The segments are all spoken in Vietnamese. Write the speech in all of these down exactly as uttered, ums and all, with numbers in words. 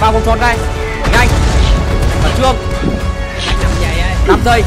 vào vòng tròn ngay. Nhanh. Khẩn trương. năm giây.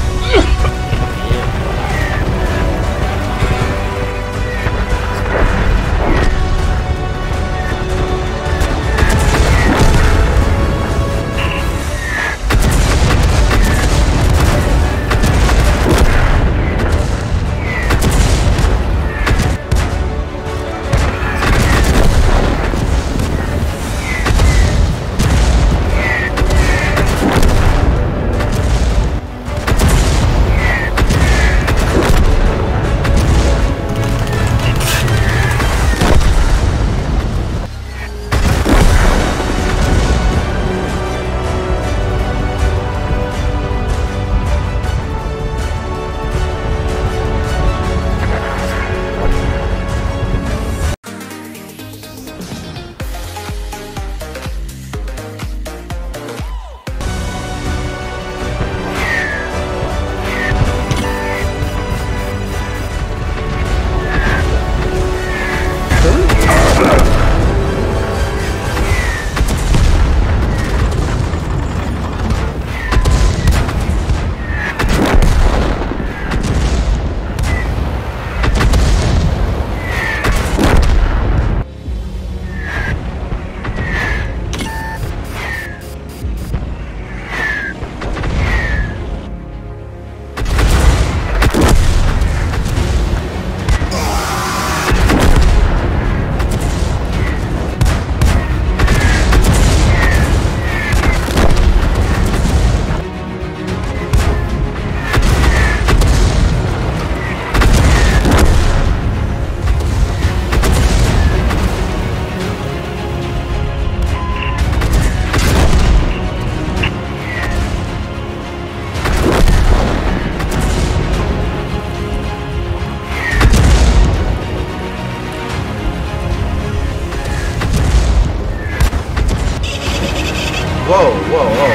Whoa, whoa, whoa.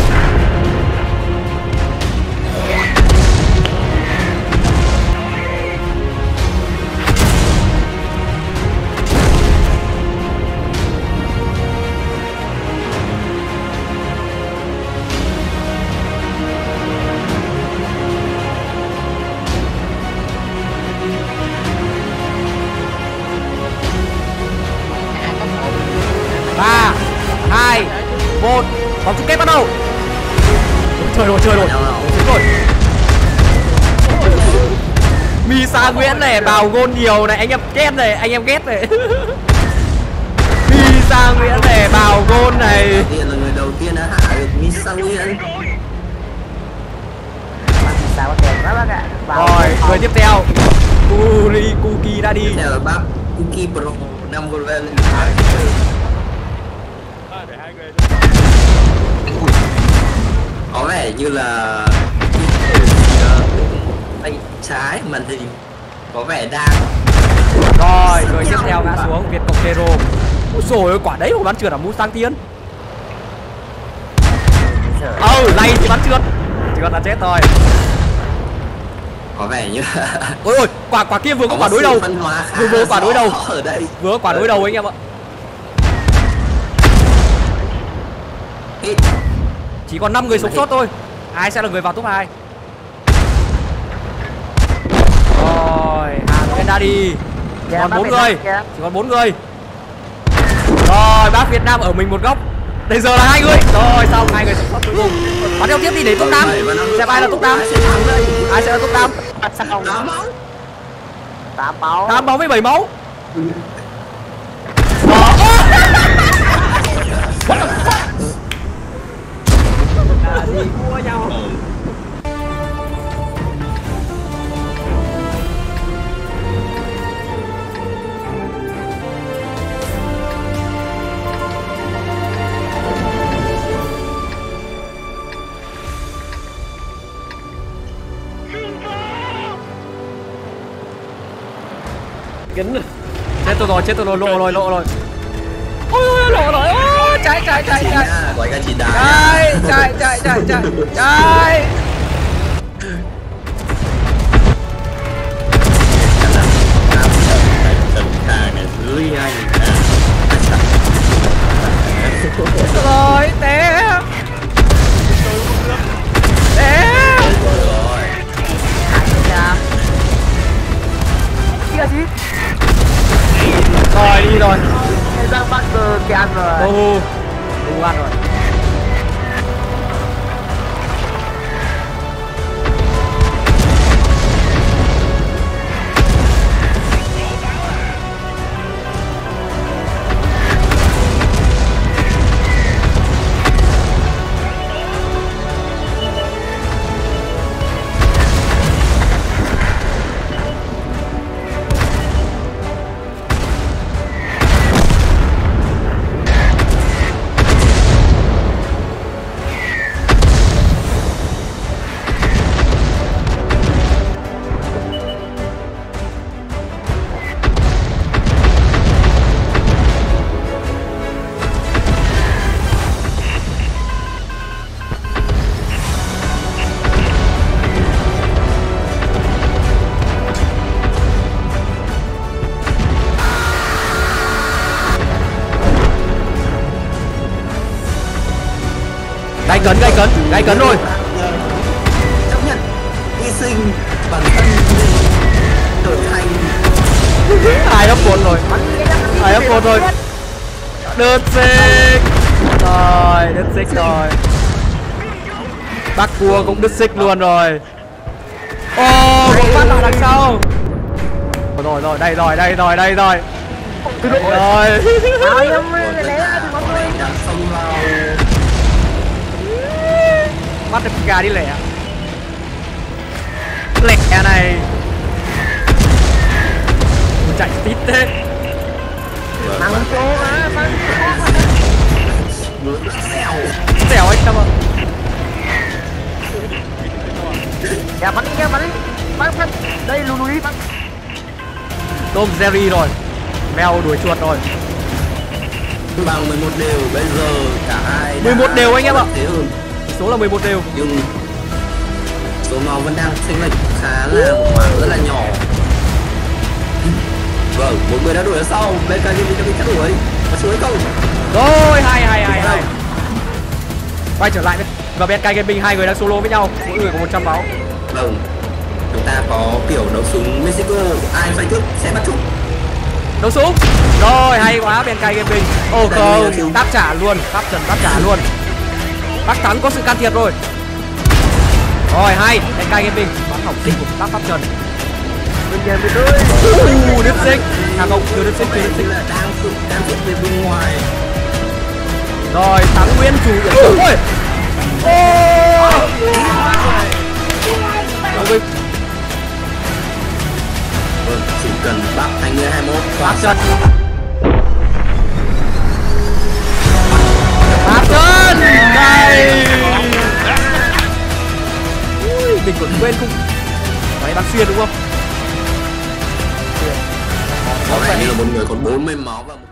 Ba, hai, một, vòng chung kết bắt đầu. Trời rồi, trời rồi, rồi. Misa Nguyễn này vào gôn nhiều này, anh em ghét này, anh em ghét này. Misa Nguyễn này vào gôn này. Là người đầu tiên đã hạ được Misa Nguyễn. Rồi, người tiếp theo Kuri Kuki đã đi. Tiếp theo là bác Kuki Pro năm level. Có vẻ như là tay trái màn hình có vẻ đang. Rồi, người tiếp theo ngã xuống Việt Cộng Kero. Ôi dồi ôi, quả đấy mà bắn trượt ở Mustang Tiên. Ờ, oh, này thì bắn trượt. Trượt là chết rồi. Có vẻ như ôi ôi, quả quả kia vừa có quả đối đầu. Vừa vừa quả đối đầu. Ở đây. Vừa quả đối đầu anh em ạ. Chỉ còn năm người sống sót thôi. Ai sẽ là người vào top hai? Rồi, hàng bên đã đi. Còn bốn người. Chỉ còn bốn người. Rồi, bác Việt Nam ở mình một góc. Bây giờ là hai người. Rồi, xong hai người sống sót cuối cùng. Bắn theo tiếp đi để top năm. Xem ai là top năm. Ai sẽ là top năm? Sao tám máu. tám máu với bảy máu. Đi mua nhau. Kính rồi. Chết tôi rồi, chết tôi rồi, lộ rồi, lộ rồi. Ôi ôi, lộ rồi. Ôi, chạy chạy chạy chạy. Gọi cái chị đá. Chạy chạy chạy chạy chạy. Chạy. Rồi, ừ kia ăn rồi. Ô, đủ ăn rồi. Gai cấn, gai cấn, gai cấn rồi. Chấp nhận hy sinh bản thân để trở thành Hai ấp một rồi, hai ấp một rồi. Đứt xích rồi, đứt xích rồi. Bác cua cũng đứt xích luôn rồi. Ô, một phát lại đằng sau. Rồi rồi, đây rồi, đây rồi, đây rồi. Rồi. đằng sông vào. Bắt được gà đi lẻ. Lẻ này. Chạy tít thế. Măng chô mà, măng Xèo. Dẻo anh Tâm ạ. dạ bắn đi nha, bắn đi. Bắn bắn. Đây lùi lùi đi bắn. Tôm Jerry rồi. Mèo đuổi chuột rồi. Bằng mười một đều, bây giờ cả hai mười một đều anh em ạ. thế hơn. Số là mười một đều. Nhưng số máu vẫn đang chênh lệch khá là một khoảng rất là nhỏ. Vâng, một người đã đuổi ở sau, bên cạnh mình đã bị cắt đuổi. Có xuống không? Rồi, hai hai hai hai. Quay trở lại với và bên cạnh Gaming, hai người đang solo với nhau, mỗi người có một trăm máu. Vâng, chúng ta có kiểu đấu súng Mexico, ai phải thức sẽ bắt chúc. Đấu súng. Rồi, hay quá bên cạnh Gaming. Ô không, đáp trả luôn, đáp trần đáp trả luôn. Bác Thắng có sự can thiệp rồi. Rồi, hay, bên cạnh Gaming bắn học sinh của bác Pháp Trần. Mình về mình ơi. Uh, đứt xích. À không, chưa đứt xích, chưa đứt xích. Là đang sự can thiệp từ bên ngoài. Rồi, Thắng Nguyên chủ yếu. Ôi. Ôi. Ôi. Vâng, chỉ cần bắt hai mươi hai mươi mốt Pháp Trần. Pháp Trần. Đây. Ui, mình còn quên không. Đấy, bác Xuyên đúng không? có vẻ như là một người còn bốn mươi máu và một